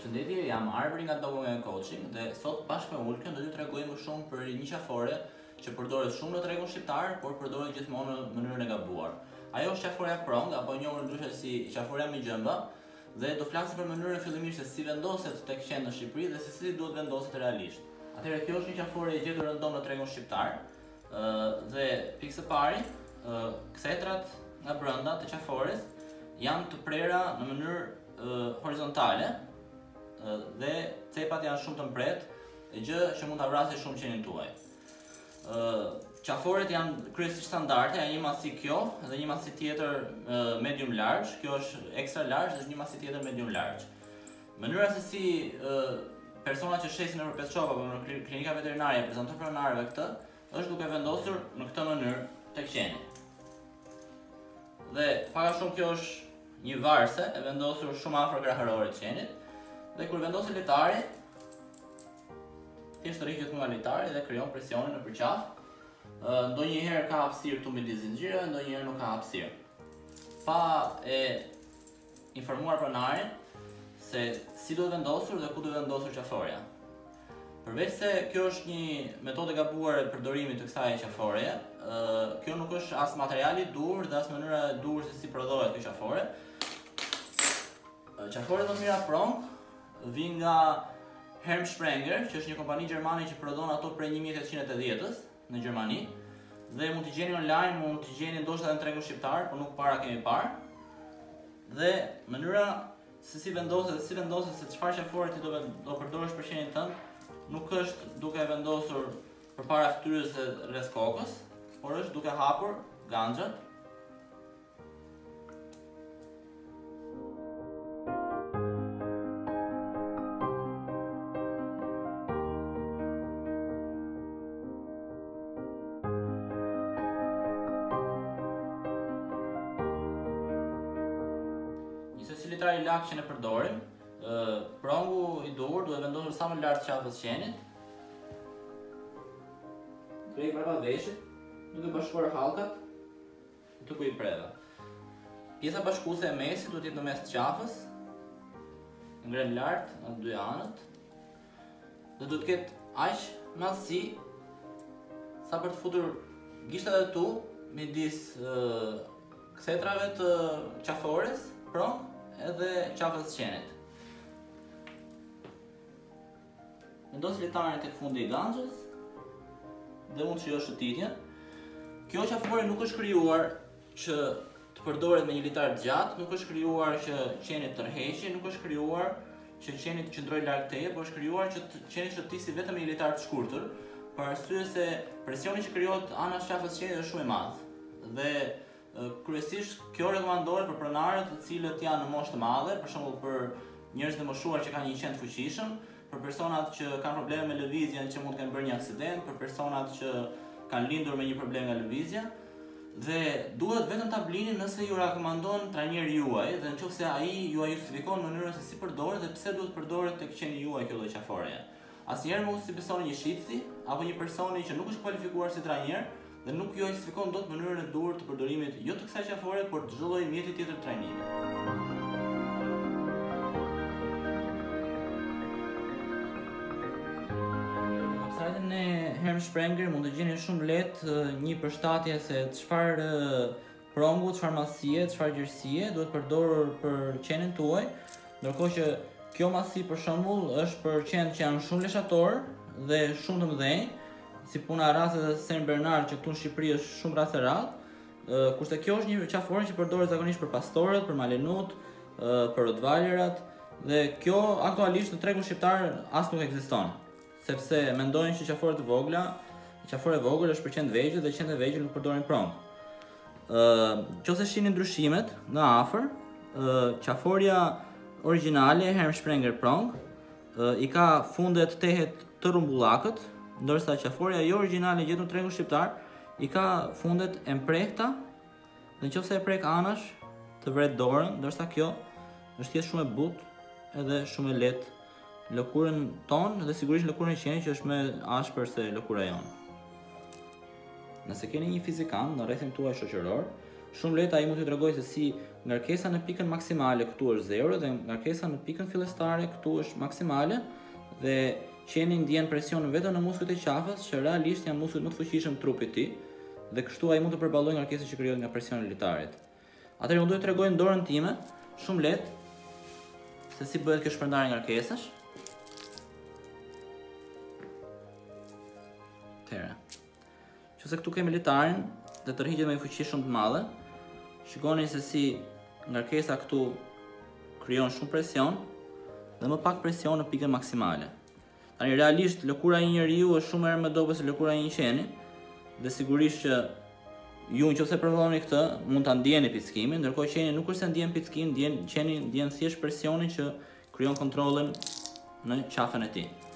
Përshëndetje, jam Arbëri nga Dogomen Coaching dhe sot bashkë me Ulkën do t'ju tregoj më shumë për një qafore që përdoret shumë në tregun shqiptar, por përdoret gjithmonë në mënyrën e gabuar. Ajo është qaforeja prong, apo e njohur ndryshe si qaforeja me gjëmba, dhe do flasim për mënyrën fillimisht se si vendoset tek qenë në Shqipëri dhe se si duhet vendoset realisht. Atëherë kjo është një qafore e gjetur rëndom në tregun shqiptar, dhe pikë së pari, kthetrat nga brenda të qafores janë të prera në mënyrë horizontale, dhe cepat janë shumë të mpret, gjë që mund ta vrasë shumë qenin tuaj. Qaforet janë kryesisht standarde, janë një masi kjo dhe një masi tjetër medium large, kjo është extra large dhe një masi tjetër medium large. Mënyra se si personat që shesin nëpër pet shop apo në klinika veterinare prezantojnë pronarëve këtë, është duke vendosur në këtë mënyrë tek qeni. Dhe pak a shumë kjo është një varse e vendosur shumë afër graharorit të qenit. Dhe kur vendoset litari, thjesht rrihet gjithmonë nga litari dhe krijon presionin nëpër qafë. Ndonjëherë ka hapësirë këtu midis zinxhirave, ndonjëherë nuk ka hapësirë. Pa e informuar pronarin se si duhet vendosur dhe ku duhet vendosur qaforeja. Përveç se kjo është një metodë e gabuar e përdorimit të kësaj qaforeje, kjo nuk është as materiali i dur dhe as mënyra e dur se si prodhohet kjo qafore. Qaforet më të mira prong vijnë nga Hermsprenger, që është një kompani gjermane që prodhon ato prej 1880-s në Gjermani, dhe mund t'i gjeni online, mund t'i gjeni ndoshta edhe në tregun shqiptar, por nuk para kemi parë. Dhe mënyra se si vendoset se çfarë qafore ti do përdorësh për qenin tënd, nuk është duke vendosur përpara fytyrës së rreth kokës, por është duke hapur ganxhat. Si litari i lak që ne përdorim, prongu i dur duhet vendosur sa më lart qafës qenit. Drejt brapa veshit, duke bashkuar hallkat të ku i preve. Pjesa bashkuese e mesit duhet jetë në mes të qafës, ngren lart në dy anët, dhe duhet ketë aq madhësi sa për të futur gishtat e tu midis kthetrave të qafores prong edhe qafës të qenit. Vendos litarin tek fundi i ganxhës dhe mund të shijosh shëtitjen. Kjo qafore nuk është krijuar që të përdoret me një litar të gjatë, nuk është krijuar që qeni të tërheqë, nuk është krijuar që qeni të qëndrojë larg teje, por është krijuar që qeni të shëtisi vetëm me një litar të shkurtër, për arsye se presioni që krijohet anash qafës qenit është shumë i madh. Dhe kryesisht kjo rekomandohet për pronarët të cilët janë në moshë të madhe, për shembull për njerëz të moshuar që kanë një qen të fuqishëm, për personat që kanë probleme me lëvizjen që mund të kenë bërë një aksident, për personat që kanë lindur me një problem nga lëvizja, dhe duhet vetëm ta blini nëse ju rekomandon trajneri juaj dhe nëse ai ju justifikon mënyrën se si përdoret dhe pse duhet përdoret tek qeni juaj kjo lloj qaforeje. Asnjëherë mos i besoni një shitsi apo një personi që nuk është kualifikuar si trajner dhe nuk ju justifikon dot mënyrën e dur të përdorimit jo të kësaj qafore, por të çdo lloji mjeti tjetër trajnimi. Në website-in e Hermsprenger mund të gjeni shumë lehtë një përshtatje se çfarë prongu, çfarë masie, çfarë gjerësie duhet përdorur për qenin tuaj, ndërkohë që kjo masi për shembull është për qenë që janë shumë leshator dhe shumë të mëdhenj, si puna e rastet e Saint Bernard që këtu në Shqipëri është shumë rast e radhë, kurse kjo është një qafore që përdoret zakonisht për pastorët, për malenut, për rottweilerat, dhe kjo aktualisht në tregun shqiptar as nuk ekziston, sepse mendojnë që qafore e vogël është për qenë të vegjël dhe qenë të vegjël nuk përdorin prong. Nëse shihni ndryshimet nga afër, qaforia origjinale e Hermsprenger prong i ka fundet tehet të rumbullakët, ndërsa qaforeja jo origjinale gjetur në tregun shqiptar i ka fundet e mprehta dhe nëse e prek anash të vret dorën, ndërsa kjo është thjesht shumë e butë edhe shumë e lehtë lëkurën tonë dhe sigurisht lëkurën e qenit që është më ashpër se lëkura jonë. Nëse keni një fizikan në rrethin tuaj shoqëror, shumë lehtë ai mund t'ju tregojë se si ngarkesa në pikën maksimale këtu është 0 dhe ngarkesa në pikën fillestare këtu është maksimale dhe qeni ndjen presionin vetëm në muskujt e qafës, që realisht janë muskujt më të fuqishëm të trupit të tij dhe kështu ai mund të përballojë ngarkesën që krijohet nga presioni i litarit. Atëherë unë do t'ju tregoj në dorën time shumë lehtë se si bëhet kjo shpërndarje e ngarkesës. Atëherë, nëse këtu kemi litarin dhe tërhiqet me fuqi shumë të madhe, shikoni se si ngarkesa këtu krijon shumë presion dhe më pak presion në pikën maksimale. Tani realisht lëkura e një njeriu është shumë herë më dobët se lëkura e një qeni dhe sigurisht që ju nëse provoni këtë mund ta ndjeni pickimin, ndërkohë qeni nuk është se ndjen pickimin, qeni ndjen thjesht presionin që krijon kontrollin në qafën e tij.